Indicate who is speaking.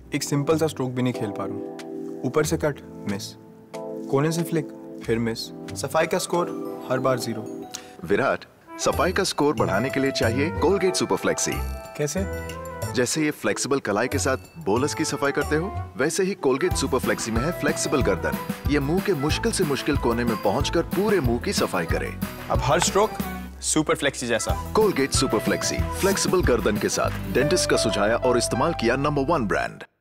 Speaker 1: एक सिंपल सा स्ट्रोक भी नहीं खेल पा रहा हूँ। ऊपर से कट मिस, कोने से फ्लिक फिर मिस, सफाई का स्कोर हर बार 0।
Speaker 2: विराट, सफाई का स्कोर बढ़ाने के लिए चाहिए कोलगेट सुपर फ्लेक्सी।
Speaker 1: कैसे?
Speaker 2: जैसे ये फ्लेक्सिबल कलाई के साथ बोलस की सफाई करते हो, वैसे ही कोलगेट सुपर फ्लेक्सी में है फ्लेक्सिबल गर्दन। ये मुंह के मुश्किल से मुश्किल कोने में पहुंचकर पूरे मुंह की सफाई करे।
Speaker 1: अब हर स्ट्रोक सुपर फ्लेक्सी जैसा।
Speaker 2: कोलगेट सुपर फ्लेक्सी, फ्लेक्सिबल गर्दन के साथ डेंटिस्ट का सुझाया और इस्तेमाल किया नंबर 1 ब्रांड।